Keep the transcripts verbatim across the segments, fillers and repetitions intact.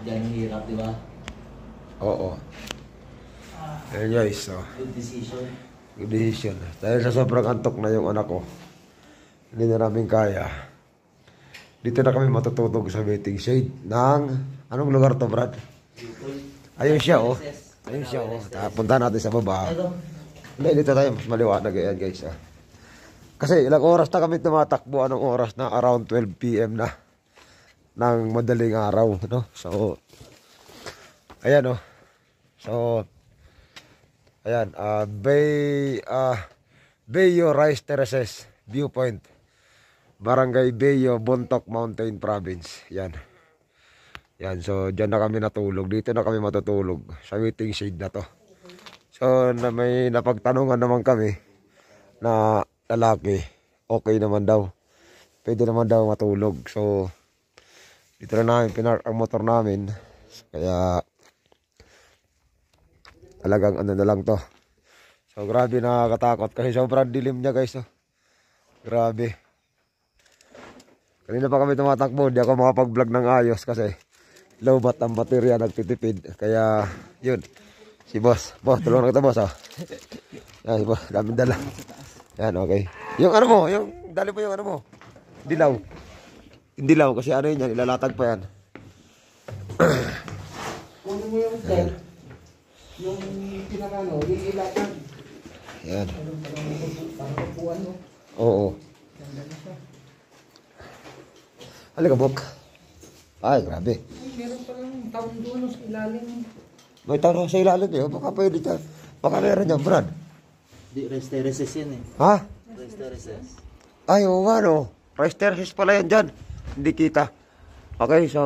Diyan ang hirap, di ba? Oo. Ayan guys, so. Good decision. Good decision. Dahil sa sobrang antok na yung anak ko, hindi na namin kaya. Dito na kami matutulog sa waiting shade ng... Anong lugar to, Brad? Ayun siya, oh. Ayun siya, oh. Punta natin sa baba. Hindi, dito tayo. Mas maliwanag. Ayan guys, ah. Kasi ilang oras na kami tumatakbo. Anong oras na? Around twelve p m na. Ng madaling araw, no? So, ayan, oh. So, ayan, uh, Bay, uh, Bayo Rice Terraces, Viewpoint, Barangay Bayo, Bontoc Mountain Province. Yan. Yan, so dyan na kami natulog. Dito na kami matutulog sa waiting shade na to. So, na may napagtanungan naman kami na lalaki, okay naman daw. Pwede naman daw matulog. So, dito na namin pinark ang motor namin. Kaya, talagang ano na lang to. So grabe, nakakatakot kasi sobrang dilim niya guys, oh. Grabe. Kanina pa kami tumatakbo, di ako makapag-vlog ng ayos kasi low bat ang baterya, nagtitipid. Kaya yun, si boss, boss, tulungan kita boss, oh. Yan si boss, daming dala. Yan, okay. Yung ano mo, yung dali mo yung ano mo, dilaw. Yung dilaw kasi ano yun yan, ilalatag pa yan. Kunin mo yung tent. Yung pinakano, yung ilatag. Yan. Parang kapuan mo. Oo. Halika, Bok. Ay, grabe. Ay, meron palang taon doon sa ilalim. May taon sa ilalim eh. Baka pwede dyan. Baka meron dyan, Brad. Di, rest terraces yan eh. Ha? Rest terraces. Ay, oo nga, no. Rice terraces pala yan dyan. Hindi kita. Okay, so...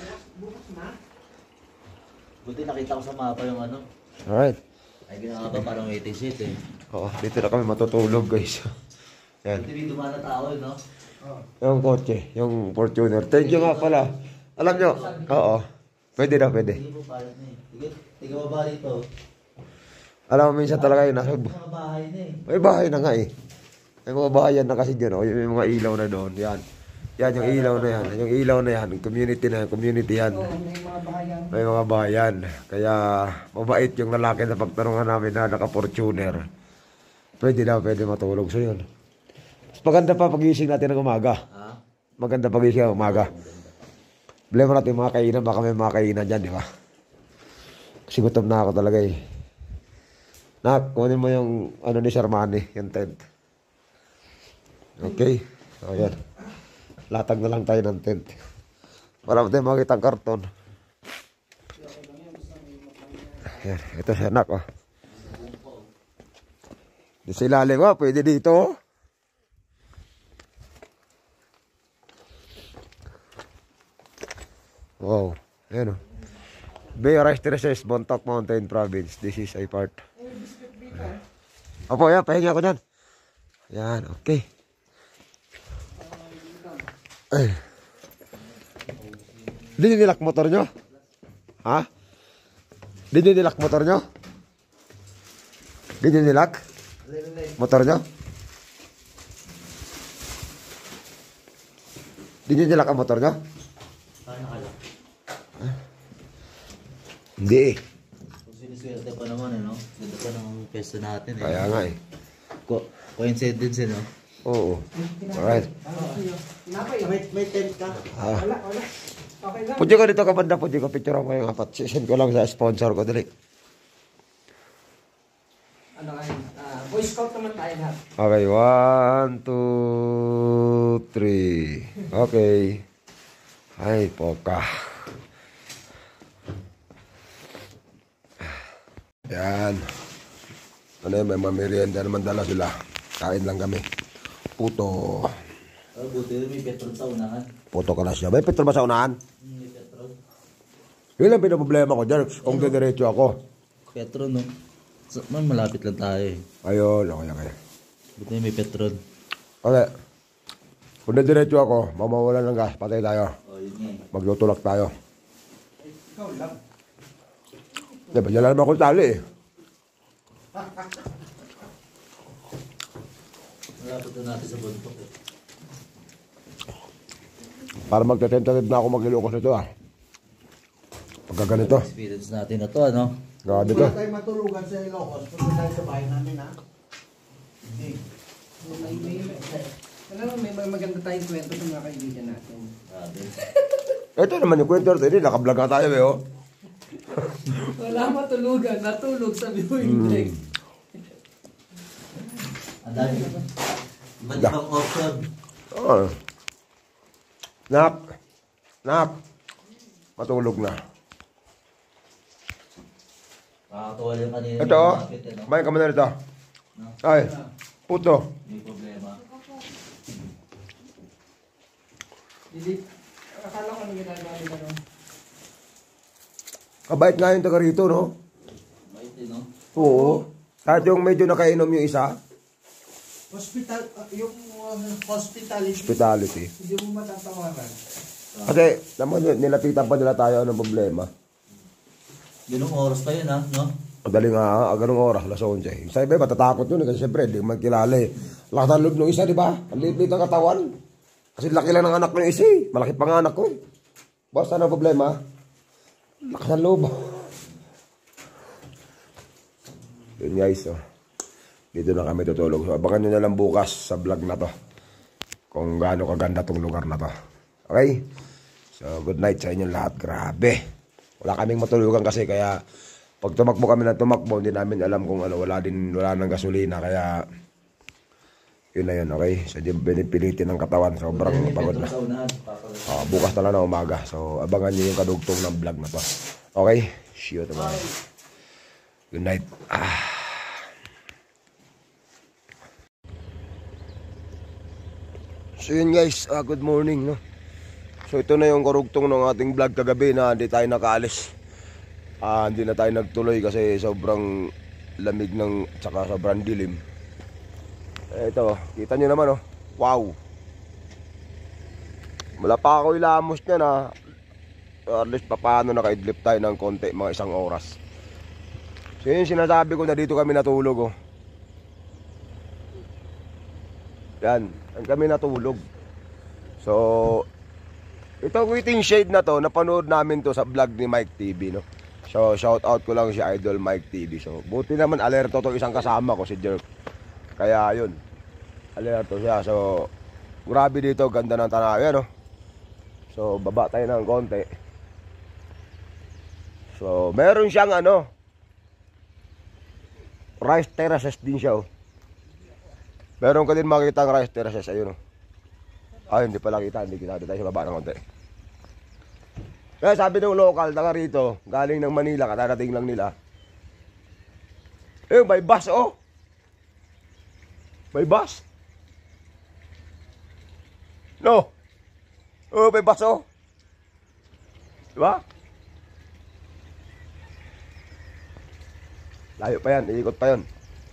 Buti nakita ko sa mapa yung ano. Alright. Ay, ginawa ba parang waiting sheet eh. Oo, dito na kami matutulog, guys. Yan. Buti may dumaan na tao eh, no? Yung kotse, yung Fortuner. Thank you nga pala. Alam nyo, oo. Pwede na, pwede. Sige po, palit na eh. Sige, tiga ba dito? Alam mo, minsan talaga yun. Nasa... Mga bahay na eh. May bahay na nga eh. May mga bahayan na kasi dyan, oh. Yung mga ilaw na doon. Yan. Yan, yung ilaw na yan. Yung ilaw na yan. Community na yan. Community yan. Oo, may mga bahayan. May mga bahayan. Kaya, mabait yung lalaki sa pagtanungan namin na naka-Fortuner. Pwede na, pwede matulog. So yun. Maganda pa pagising natin ng umaga. Ha? Maganda pagising ng umaga. Problema natin yung mga kainan. Baka may mga kainan dyan, di ba? Kasi gutom na ako talaga eh. Nak, kunin mo yung ano ni Shermani, yung tent. Okay. So yan. Latag na lang tayo ng tent. Wala mo tayo makita ang karton. Yan. Ito siya, nak, oh. Di sa ilalim, oh. Pwede dito, oh. Wow. Ayan, oh. Bay Rice Terraces, Bontoc Mountain Province. This is a part. Opo, yan. Pahinga ko dyan. Yan, okay. Ay. Di nyo nilak motor nyo? Ha? Di nyo nilak motor nyo? Di nyo nilak? Motor nyo? Di nyo nilak ang motor nyo? Paano nakalak? Hindi eh. Kung siniswerte pa naman eh, no? Ganda pa ng pwesto natin eh. Kaya nga eh. Co coincidence eh, no? Oo. Alright. May, may tent ka? Ah. Wala, wala. Okay lang. Pwede ko dito kabanda, pwede ko picture ko yung apat. Send ko lang sa sponsor ko, dali. Ano kayo? Uh, Boy Scout naman tayo lahat. Okay, one, two, three. Okay. Ay, poka. Yan. Ano yun, may mamirienda naman dala sila. Kain lang kami. Puto. Oh, buti rin may petrol sa unahan. Puto ka na siya. May petrol ba sa unahan? Hmm, may petrol. Yun ang pinaproblema ko, Jerks. Kung didiretso ako. Petrol, no? So, man, malapit lang tayo eh. Ayun, okay, okay. Buti may petrol. Okay. Kung didiretso ako, mamawalan ng gas. Patay tayo. Oh, yun nga eh. Maglutulak tayo. Ikaw lang. Diba, dyan lang naman akong tali eh. Malapit na natin sa Bontoc eh. Para magtatentative na ako maglilukos nito ah. Pagka ganito. Experience natin na to, ano? Grabe Wala to. tayo matulugan sa Ilocos. Punta tayo sa bahay namin, ha? Hindi. May, may, may, alam mo, may mga maganda tayong kwento sa mga kaibigan natin. Grabe. Ito naman yung kwento natin. Nakablog na tayo eh, oh. Wala matulugan, natulog sa viewing deck. Ang dami. Iba't ibang option. Oh. Nak. Nak. Matulog na. Nakakatuwa yung kanina. Ito, oh. Bakit, ano? Kumain ka muna nito. Ay. Puto. May problema. Hindi, akala ko ano ginagawa nila no? Kabait nga yung taga rito, no? Bait din, no? Oo. Kahit yung medyo nakainom yung isa. Hospital, uh, yung uh, hospitality. Hospitality. Hindi mo matatawaran. Kasi, naman, nilapitan pa nila tayo ng problema. Ganong oras pa yun, ha? No? Madaling nga, ah, ganung oras, alas onse. Sa iba, matatakot yun eh, kasi siyempre, di man kilala eh. Lakas ng loob ng isa, di ba? Ang liit-liit ang katawan. Kasi laki lang ng anak ng isa eh. Malaki pa nga anak ko eh. Boss, ano ang problema? Lakas ng loob. Yun guys, oh. Dito na kami tutulog. So, abangan nyo na lang bukas sa vlog na to. Kung gaano kaganda tong lugar na to. Okay? So, good night sa inyong lahat. Grabe. Wala kaming matulugan kasi kaya pag tumakbo kami ng tumakbo, hindi namin alam kung ano, wala din, wala nang gasolina, kaya yun na yun, okay? So, di pinipilitin ng katawan, sobrang pagod na. Uh, bukas na lang na umaga, so abangan nyo yung kadugtong ng vlog na to. Okay? See you tomorrow. Good night. Ah. So yun guys, uh, good morning, no? So ito na yung karugtong ng ating vlog kagabi na hindi tayo nakaalis. Ah, hindi na tayo nagtuloy kasi sobrang lamig ng tsaka sobrang dilim. Eh, ito, kita nyo naman oh. Wow. Wala pa ako ilamos niya na. So, at least papaano nakaidlip tayo ng konti, mga isang oras. So yun sinasabi ko na dito kami natulog oh. Yan, yan kami natulog. So ito waiting shade na to, napanood namin to sa vlog ni Mike T V, no? So shout out ko lang si Idol Mike T V. So buti naman alerto to isang kasama ko si Jerk. Kaya yun, alerto siya. So grabe dito, ganda ng tanawin, no? So baba tayo ng konti. So meron siyang ano, rice terraces din siya oh. Meron ka din makita ang rice terraces, ayun oh. Ay, hindi pala kita, hindi kita. Dito tayo sa baba ng konti. Kaya sabi ng local, taga rito, galing ng Manila, katarating lang nila. Eh, may bus, oh. May bus. No. Oh, may bus, oh. Diba? Layo pa yan, iikot pa yan.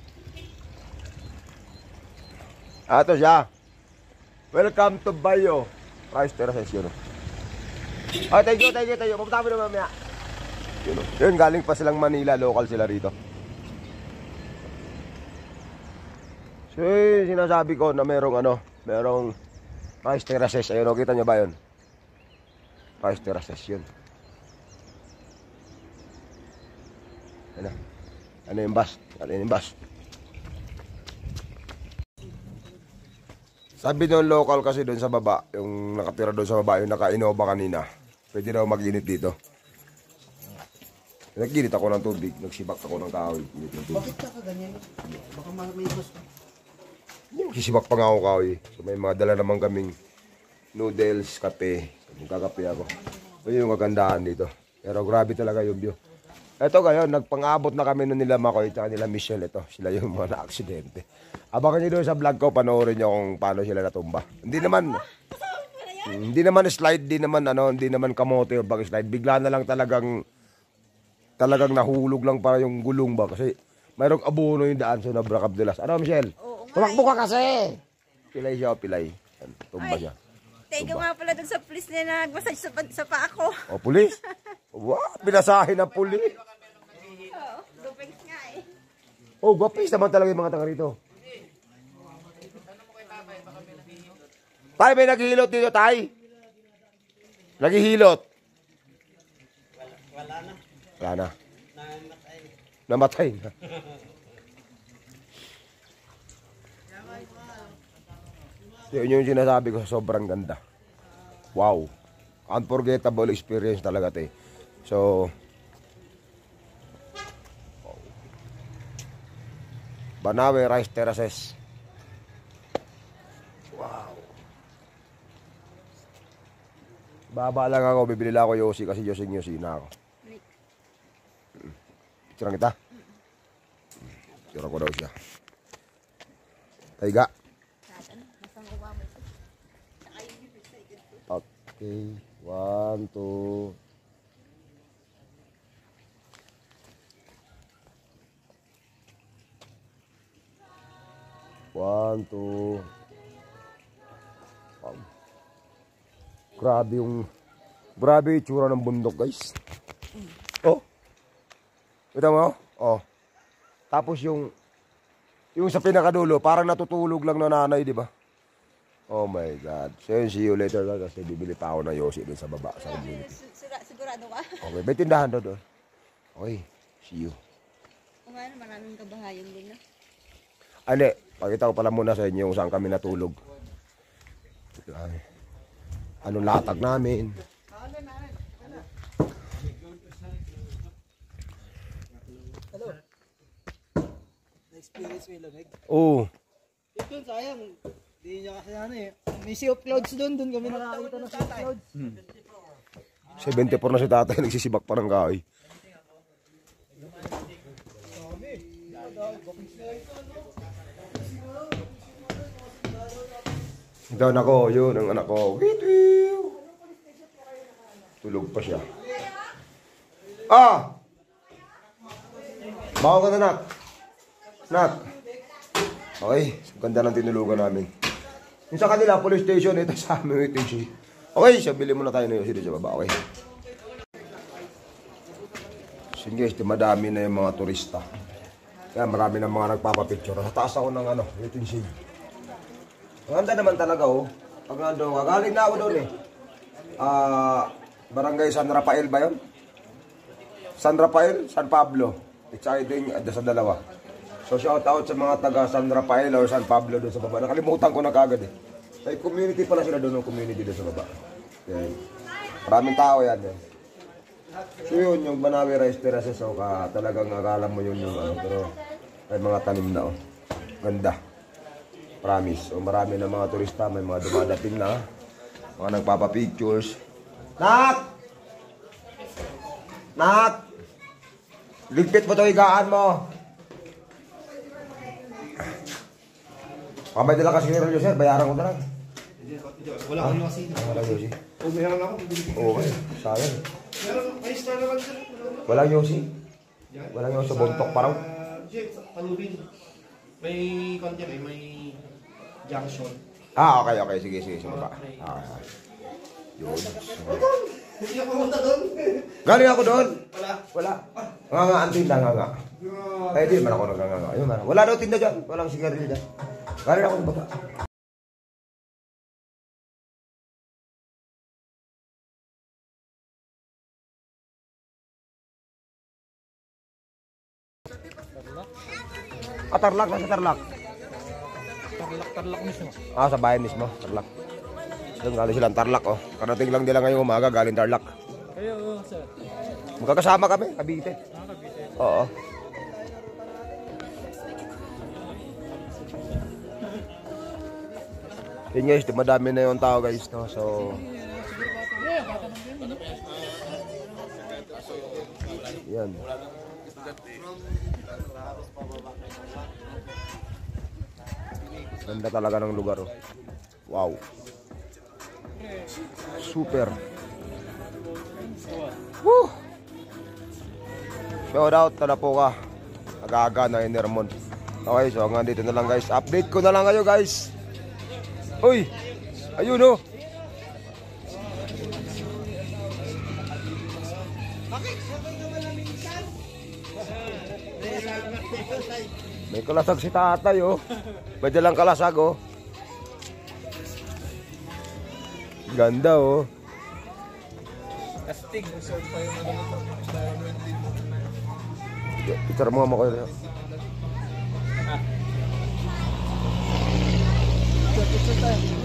Ah, ito siya. Welcome to Bayo. Rice terraces yun. Oh, thank you, thank you, thank you. Pupunta kami na mamaya. Yun, oh. Yun, galing pa silang Manila. Local sila rito. So, yun, sinasabi ko na merong ano, merong rice terraces. Ayun, oh, kita nyo ba yun? Rice terraces yun. Ano? Ano yung bus? Ano yung bus? Sabi ng local kasi doon sa baba, yung nakatira doon sa baba, yung naka-Innova kanina. Pwede na maginit dito. Nagginit ako ng tubig, nagsibak ako ng kahoy. Bakit ka ganyan? Baka may gusto. Sisibak pa nga ako kahoy. So may mga dala naman kaming noodles, kape. So, magkakape ako. So yun yung kagandahan dito. Pero grabe talaga yung view. Ito ngayon, nagpang-abot na kami nun nila Makoy at nila Michelle. Ito, sila yung mga na-aksidente. Abangan nyo doon sa vlog ko, panoorin nyo kung paano sila natumba. Hindi naman, hindi naman slide, hindi naman, ano, hindi naman kamote o bag-slide. Bigla na lang talagang, talagang nahulog lang para yung gulong ba. Kasi mayroong abono yung daan, so nabrakabdulas. Ano, Michelle? Tumakbo ka kasi! Pilay siya o pilay. Tumba siya. Thank you nga pala dun sa police na nag-massage sa, sa paa ko. O, pulis? Wow, pinasahin ng pulis. Oo, dupings nga eh. Oh, gwapis naman talaga yung mga taga rito. Tay, may naghihilot dito, tay. Naghihilot. Wala na. Wala na. Namatay. Namatay na. Yun yung sinasabi ko, sobrang ganda. Wow. Unforgettable experience talaga, te. So, Banawe Rice Terraces. Wow. Baba lang ako, bibili lang ako Yossi kasi Yosing Yossi na ako. Picturean kita. Picturean ko daw siya. Taiga. Okay. One, two. One, two. Wow. Grabe yung grabe yung tsura ng bundok, guys. Oh. Kita mo? Oh. Tapos yung yung sa pinakadulo, parang natutulog lang na nanay, di ba? Oh my God. So yun, see you later lang kasi bibili pa ako ng Yossi dun sa baba sa community. Sigurado ka? Okay, may tindahan doon doon. Okay, see you. Kung ano, maraming kabahayan din na. Ano, pakita ko pala muna sa inyo kung saan kami natulog. Ay, anong latag namin. Hello. Na-experience mo yung lamig? Oo. Ito, sayang. Hindi niya kasi ano eh. May sea of clouds doon. Doon kami nakakita ng sea of clouds. seventy-four na si tatay, nagsisibak pa ng kahoy. Ito anak ko, yun ang anak ko. Tulog pa siya. Ah! Bawa ka na, nak. Nak. Okay, ganda ng tinulugan namin. Yung sa kanila, police station, ito sa amin, ito yung okay, so bili muna tayo na yung sila sa baba, okay? So guys, madami na yung mga turista. Kaya marami na mga nagpapapicture. Sa taas ako ng ano, waiting shade. Ang ganda naman talaga, oh. Pag nandun, galing na ako doon eh. Ah, Barangay San Rafael ba yun? San Rafael, San Pablo. It's either sa dalawa. So shout out sa mga taga San Rafael or San Pablo doon sa baba. Nakalimutan ko na kagad eh. May community pala sila doon, ng community doon sa baba. Okay. Maraming tao yan eh. So yun, yung Banawe Rice Terraces, so ka, talagang akala mo yun yung ano, pero may mga tanim na oh. Ganda. Promise. So marami na mga turista, may mga dumadating na, mga nagpapapictures. Nak! Nak! Ligpit mo ito, higaan mo. Kamay dala kasi nyo, sir. Bayaran ko na lang. Wala akong kasi. Wala Yossi. O, mayroon ako. Okay, sayang. Meron, may star naman sir. Walang Yossi. Walang Yossi, buntok parang. Jeff, palubin. May konti, may may junction. Ah, okay, okay. Sige, sige, sige. Okay. Yun. Hindi ako pumunta doon. Galing ako doon. Wala. Wala. Nga nga, ang tinda nga nga. Eh, di man ako naganganga. Ayun, man. Wala daw tinda dyan. Walang sigarilyo dyan. Galing ako ng baba. Ah, Tarlac. Nasa Tarlac. Tarlac, Tarlac mismo. Ah, sa bayan mismo. Tarlac. Doon galing silang Tarlac, oh. Karating lang nila ngayong umaga, galing Tarlac. Kayo, sir. Magkakasama kami, Cavite. Ah, Cavite. Oo. Yun guys, madami na yung tao guys, no? So yan. Ganda talaga ng lugar, oh. Wow. Super. Woo! Shout out na po ka. Aga-aga na Enermon. Okay, so hanggang dito na lang guys. Update ko na lang kayo guys. Uy! Ayun oh! May kalasag si tatay oh. May dalang kalasag oh. Ganda oh. Astig, resort pa yung ano. Picture mo mo ko yun. Picture, picture tayo.